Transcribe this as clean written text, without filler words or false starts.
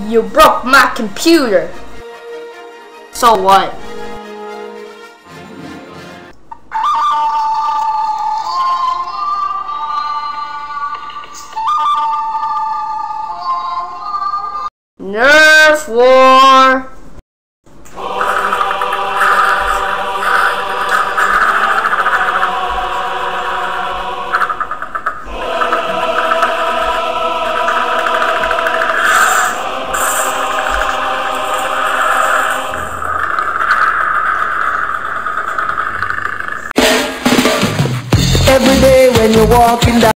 You broke my computer. So what? Nerf war. Every day when you're walking down